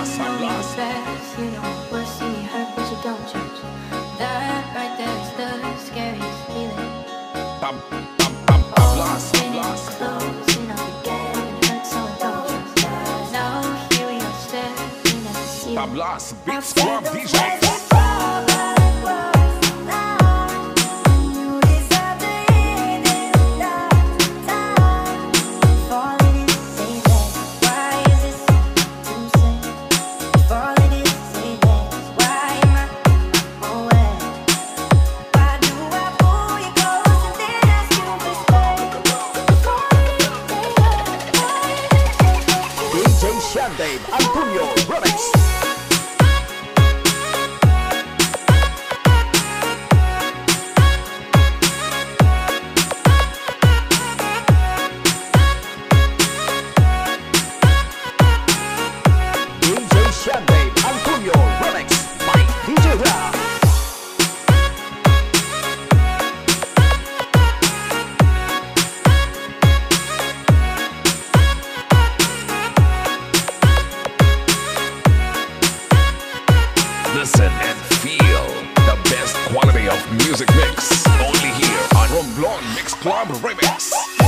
lost, I'm lost. You know we're seeing hurt, but you don't judge. That right there is the scariest feeling. I'm lost, I'm lost. Close, you know we get hurt, so don't trust. Now here we are staring at the ceiling. I'm lost, beats from DJ. Shean Antonio Remix. DJ Shean Antonio Remix by DJ Ram. Listen and feel the best quality of music mix only here on Romblon Mix Club Remix.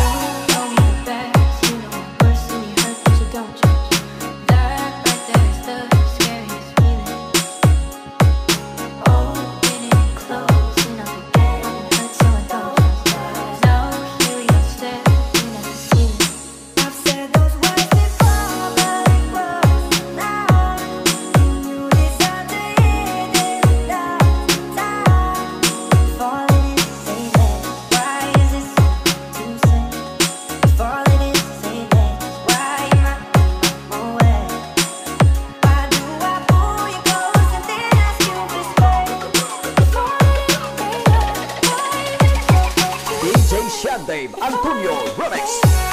Shean Antonio Remix.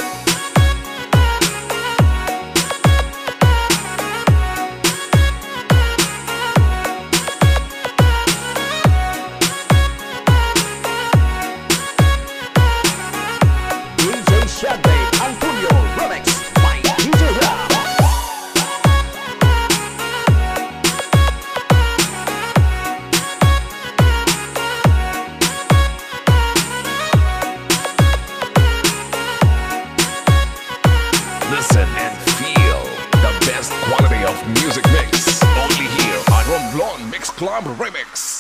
DJ Shean Antonio Remix by DJ Ram. Listen and feel the best quality of music mix only here on Romblon Mix Club Remix.